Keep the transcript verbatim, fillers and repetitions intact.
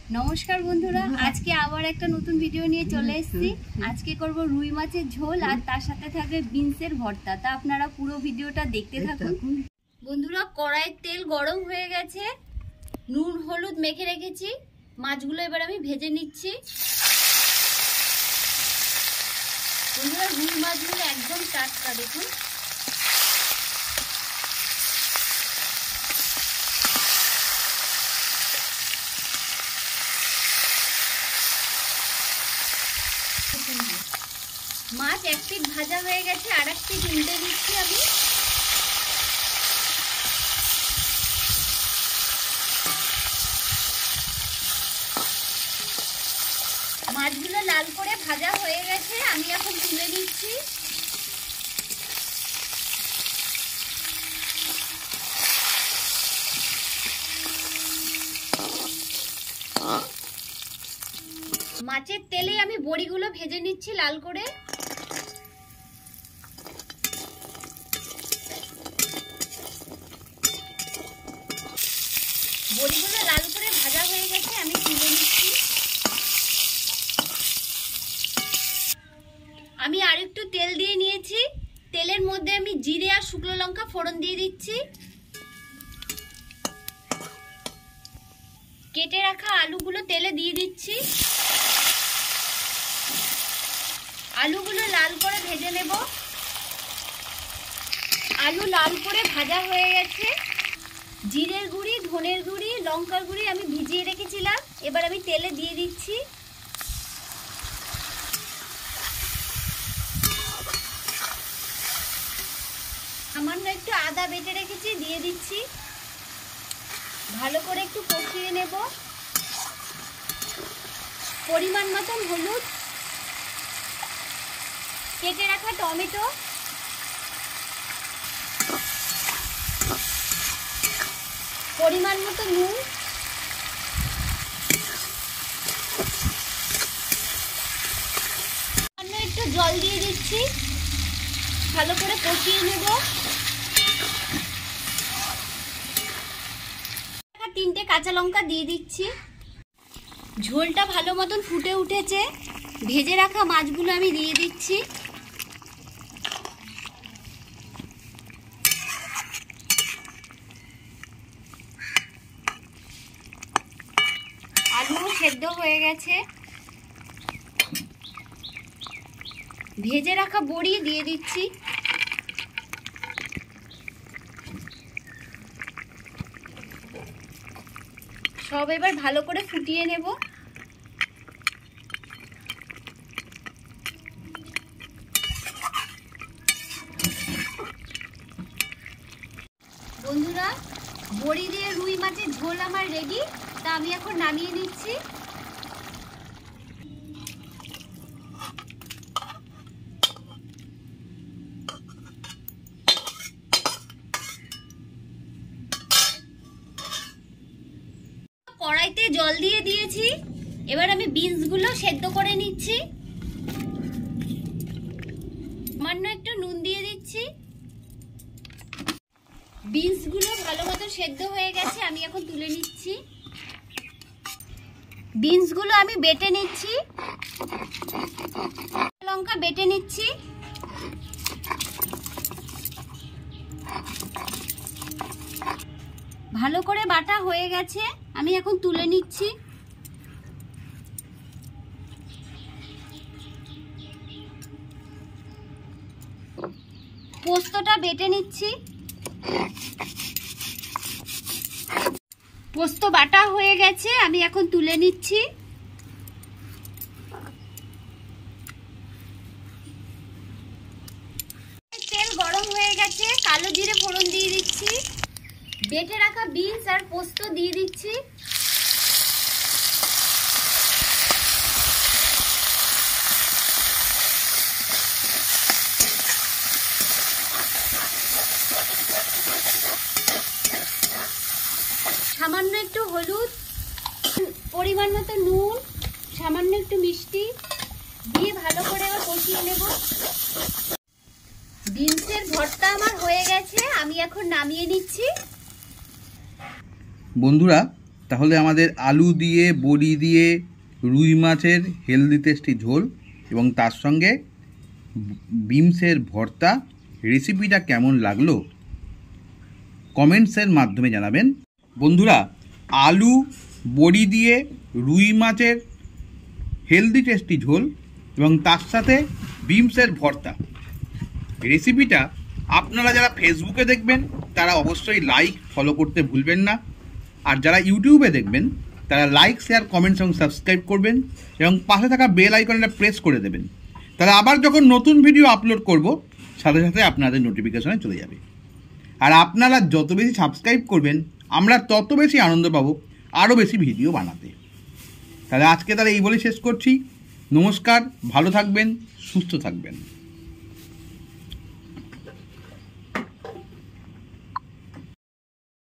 नमस्कार बंधुरा आज के आबार एक नतून भिडियो निये चले एसेछि। आज के करब रुई माछेर झोल और तार साथे थाकबे बिन्सेर भर्ता। ता आपनारा पुरो भिडियोटा देखते थाकुन। बंधुरा कड़ाइर तेल गरम हये गेछे, नुन हलुद मेखे रेखेछि, माछगुलो एबार आमि भेजे निচ্ছি। बंधुरा रुई माछगुलो एकदम टाटका देखुन। माछ एक पिठ भाजा हो गए और एक पिठ उल्टे दिচ্ছি আমি। মাছগুলো লাল করে ভাজা হয়ে গেছে, আমি এখন তুলে নিচ্ছি। মাছের তেলে আমি বড়িগুলো ভেজে নিচ্ছি লাল করে। বড়িগুলো লাল করে ভাজা হয়ে গেছে, আমি তুলে নিচ্ছি। আমি আরেকটু তেল দিয়ে নিয়েছি, তেলের মধ্যে আমি জিরে আর শুকনো লঙ্কা ফোড়ন দিয়ে দিচ্ছি। কেটে রাখা আলুগুলো তেলে দিয়ে দিচ্ছি। আলুগুলো লাল করে ভেজে নেব। আলু লাল করে ভাজা হয়ে গেছে। জিরের গুঁড়ি, ধনের গুঁড়ি, লঙ্কার গুঁড়ি আমি ভিজিয়ে রেখেছিলাম, এবার আমি তেলে দিয়ে দিচ্ছি। সামান্য একটু আদা বেটে রেখেছি, দিয়ে দিচ্ছি। ভালো করে একটু কষিয়ে নেব। পরিমাণ মতন হলুদ, কেটে রাখা টমেটো, পরিমাণ মতো নুন, একটু জল দিয়ে দিচ্ছি। ভালো করে কষিয়ে নেব। তিনটে কাঁচা লঙ্কা দিয়ে দিচ্ছি। ঝোলটা ভালো মতন ফুটে উঠেছে, ভেজে রাখা মাছগুলো আমি দিয়ে দিচ্ছি। আলু সেদ্ধ হয়ে গেছে। ভেজে রাখা বড়ি দিয়ে দিচ্ছি। সব এবার ভালো করে ফুটিয়ে নেব। বন্ধুরা, বড়ি দিয়ে রুই মাছের ঝোল আমার রেডি। তা আমি এখন নামিয়ে নিচ্ছি। কড়াইতে জল দিয়ে দিয়েছি, এবার আমি বিনস গুলো সেদ্ধ করে নিচ্ছি। সামান্য একটু নুন দিয়ে দিচ্ছি। বিনস গুলো ভালো মতো সেদ্ধ হয়ে গেছে, আমি এখন তুলে নিচ্ছি। বিনস গুলো আমি বেটে নিচ্ছি। লঙ্কা বেটে নিচ্ছি। ভালো করে বাটা হয়ে গেছে, আমি এখন তুলে নিচ্ছি। পোস্তটা বেটে নিচ্ছি। পোস্ত বাটা হয়ে গেছে, আমি এখন তুলে নিচ্ছি। তেল গরম হয়ে গেছে, কালো জিরে ফোড়ন দিয়ে দিচ্ছি। বেটে রাখা বিনস আর পোস্ত দিয়ে দিচ্ছি। সামান্য একটু হলুদ, পরিমাণ মতো নুন, সামান্য একটু মিষ্টি দিয়ে ভালো করে আবার কষিয়ে নেব। বিনসের ভর্তা আমার হয়ে গেছে, আমি এখন নামিয়ে নিচ্ছি। বন্ধুরা তাহলে আমাদের আলু দিয়ে বড়ি দিয়ে রুই মাছের হেলদি টেস্টি ঝোল এবং তার সঙ্গে বিনসের ভর্তা রেসিপিটা কেমন লাগলো কমেন্টসের মাধ্যমে জানাবেন। বন্ধুরা, আলু বড়ি দিয়ে রুই মাছের হেলদি টেস্টি ঝোল এবং তার সাথে বিনসের ভর্তা রেসিপিটা আপনারা যারা ফেসবুকে দেখবেন তারা অবশ্যই লাইক ফলো করতে ভুলবেন না, আর যারা ইউটিউবে দেখবেন তারা লাইক শেয়ার কমেন্টস এবং সাবস্ক্রাইব করবেন এবং পাশে থাকা বেল আইকনটা প্রেস করে দেবেন। তাহলে আবার যখন নতুন ভিডিও আপলোড করব সাথে সাথে আপনাদের নোটিফিকেশনে চলে যাবে। আর আপনারা যত বেশি সাবস্ক্রাইব করবেন আমরা তত বেশি আনন্দ পাবো আরও বেশি ভিডিও বানাতে। তাহলে আজকে তাহলে এই বলে শেষ করছি। নমস্কার, ভালো থাকবেন, সুস্থ থাকবেন।